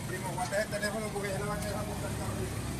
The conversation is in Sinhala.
Primo, guarda el teléfono porque ya no va a quedar buscando.